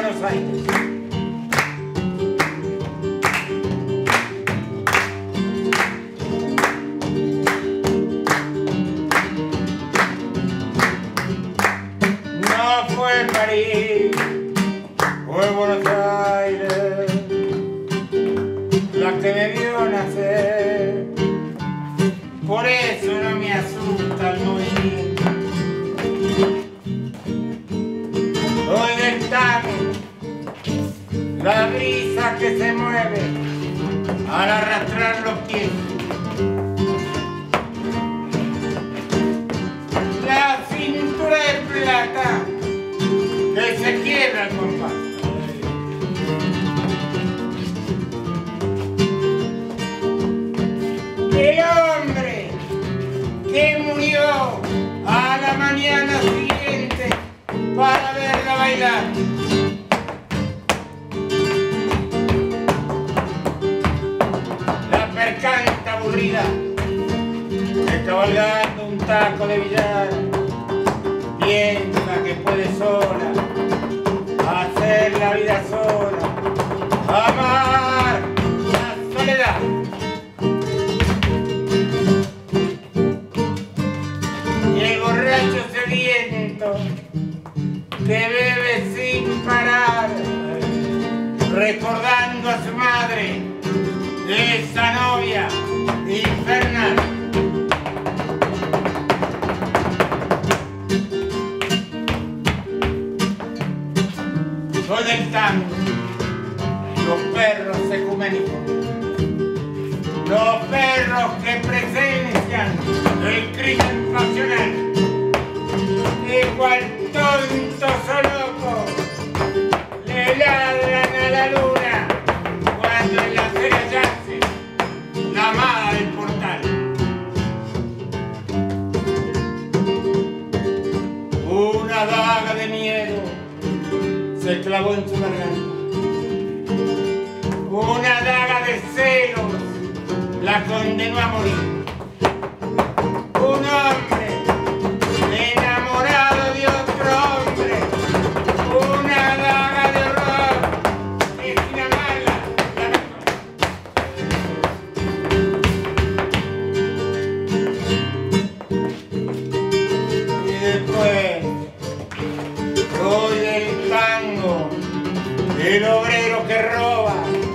Buenos Aires. No fue París, fue Buenos Aires la que me vio nacer. Por eso no me asusta el movimiento. Soy del tango, la brisa que se mueve al arrastrar los pies. La cintura de plata que se quiebra al compás. El hombre que murió a la mañana siguiente para verla bailar. La percanta aburrida, cabalgando un taco de billar, piensa que puede sola hacer la vida sola, amar la soledad. Y el borracho sediento que bebe sin parar, recordando a su madre, esa novia infernal. Soy del tango, los perros ecuménicos, los perros que presencian el crimen pasional, igual tontos o locos, le ladran a la luna cuando en la acera yace la amada del portal. Una daga de miedo se clavó en su garganta. Una daga de celos la condenó a morir. Un hombre enamorado de otro hombre. Una daga de horror que sin amarla la mató. Y después, soy del tango, el obrero que roba.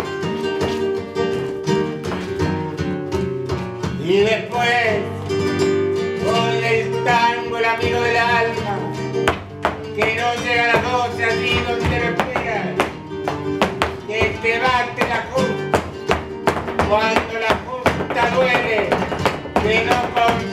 Y después, soy del tango, el amigo del alma, que no llega a las 12 allí donde me esperas, que te bate la justa, cuando la justa duele, que no